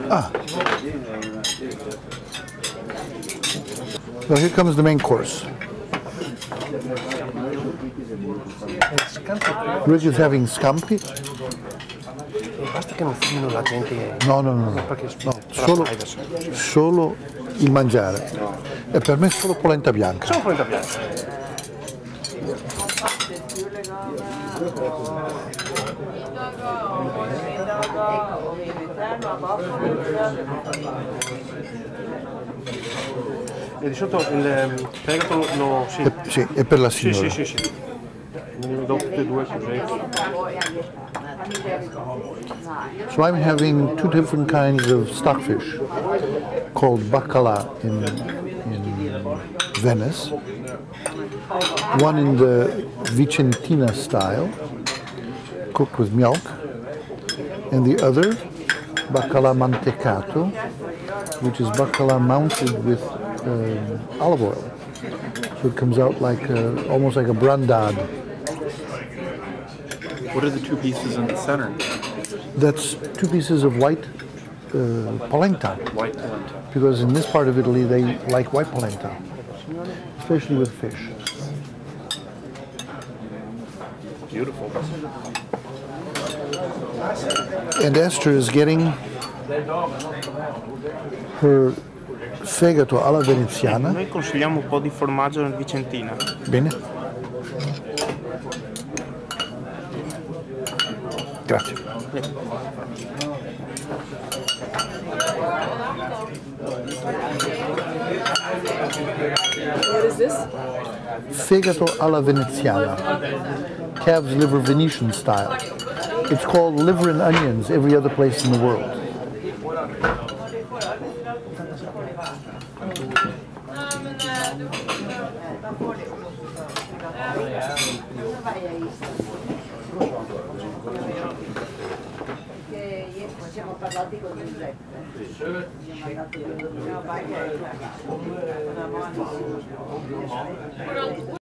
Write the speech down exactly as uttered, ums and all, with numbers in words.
Ah. So here comes the main course. Rick is having scampi. Basta che non filmino la gente. No, no, no, no. no solo, solo il mangiare. E per me solo polenta bianca. Solo polenta bianca. E di solito il fegato lo... Sì, E, sì, è per la signora. sì, sì, sì, sì. Dopo tutte e due così. So I'm having two different kinds of stockfish called bacala in, in Venice. One in the Vicentina style, cooked with milk, and the other, bacala mantecato, which is bacala mounted with um, olive oil. So it comes out like a, almost like a brandade. What are the two pieces in the center? That's two pieces of white uh, polenta. White polenta. Because in this part of Italy they like white polenta, especially with fish. Beautiful. And Esther is getting her fegato alla veneziana. Noi consigliamo un po' di formaggio nel Vicentina. Bene. Grazie. What is this? Fegato alla veneziana. Calf's liver Venetian style. It's called liver and onions every other place in the world. Siamo parlati con Giuseppe.